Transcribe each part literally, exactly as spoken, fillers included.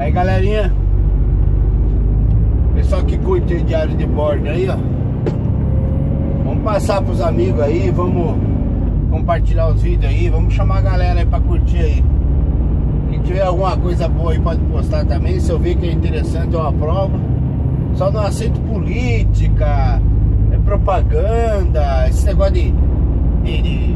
Aí, galerinha, pessoal que curte o diário de bordo aí, ó, vamos passar pros amigos aí, vamos compartilhar os vídeos aí, vamos chamar a galera aí pra curtir aí. Quem tiver alguma coisa boa aí pode postar também. Se eu ver que é interessante eu aprovo. Só não aceito política, é propaganda, esse negócio de, de, de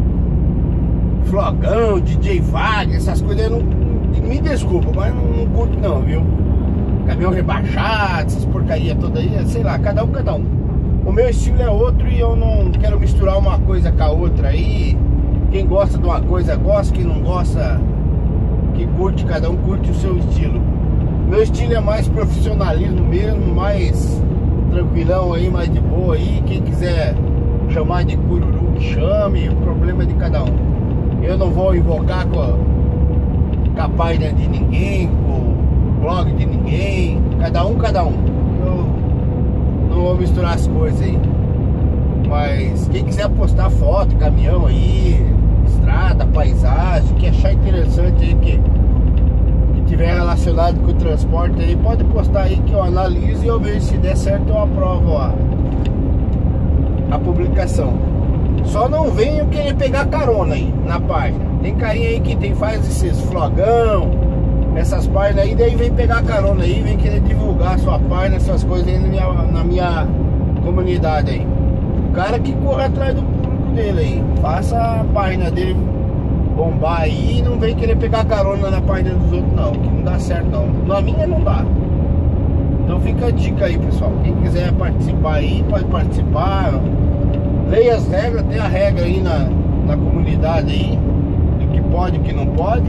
flogão, D J Wagner, essas coisas eu não. Me desculpa, mas não, não curto não, viu? Caminhão rebaixado, essas porcarias todas aí, sei lá, cada um, cada um. O meu estilo é outro e eu não quero misturar uma coisa com a outra aí. Quem gosta de uma coisa gosta, quem não gosta, que curte, cada um curte o seu estilo. Meu estilo é mais profissionalismo mesmo, mais tranquilão aí, mais de boa aí. Quem quiser chamar de cururu, que chame, o problema é de cada um. Eu não vou invocar com a com a página de ninguém, com o blog de ninguém, cada um, cada um. Eu não vou misturar as coisas aí. Mas quem quiser postar foto, caminhão aí, estrada, paisagem, que achar interessante aí, que, que tiver relacionado com o transporte aí, pode postar aí que eu analiso e eu vejo se der certo, eu aprovo a, a publicação. Só não venham querer pegar carona aí na página. Tem carinha aí que tem, faz esses flogão, essas páginas aí, daí vem pegar carona aí, vem querer divulgar a sua página, essas coisas aí na minha, na minha comunidade aí. O cara que corre atrás do público dele aí, faça a página dele bombar aí e não vem querer pegar carona na página dos outros não, que não dá certo não. Na minha não dá. Então fica a dica aí, pessoal. Quem quiser participar aí, pode participar. Leia as regras, tem a regra aí na, na comunidade aí, do que pode e o que não pode.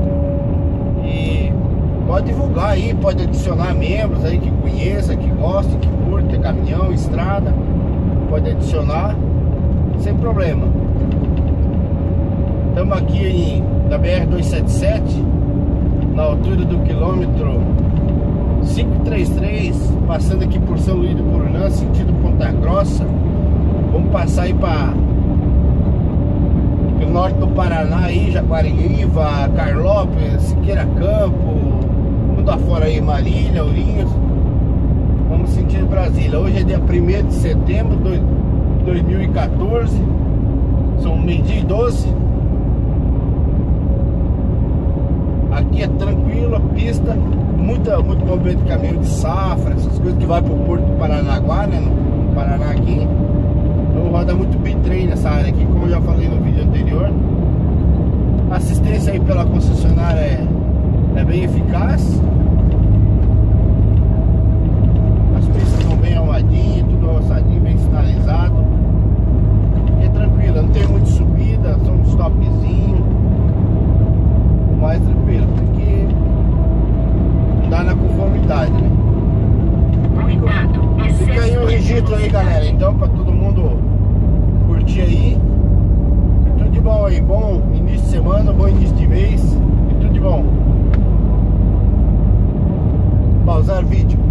E pode divulgar aí, pode adicionar membros aí que conheça, que gosta, que curte caminhão, estrada. Pode adicionar, sem problema. Estamos aqui em, na B R duzentos e setenta e sete, na altura do quilômetro quinhentos e trinta e três, passando aqui por São Luís do Purunã, sentido Ponta Grossa. Vamos passar aí para o norte do Paraná aí, Jaguariúna, Carlópolis, Siqueira Campo, mundo afora aí, Marília, Ourinhos. Vamos sentir Brasília. Hoje é dia primeiro de setembro de dois mil e quatorze. São meio-dia e doze. Aqui é tranquilo, a pista, muita, muito movimento de caminhão de safra, essas coisas que vai para o Porto do Paranaguá, né, no Paraná aqui. Então roda muito bitrem nessa área aqui, como eu já falei no vídeo anterior. A assistência aí pela concessionária é, é bem eficaz. As pistas estão bem arrumadinhas, tudo alçadinho, bem sinalizado. E é tranquilo, não tem muita subida, só um stopzinho. Mais tranquilo, porque andar na conformidade, né? Fica aí o registro aí, galera. Então, pra todo mundo curtir aí. E tudo de bom aí. Bom início de semana, bom início de mês. E tudo de bom. Pausar o vídeo.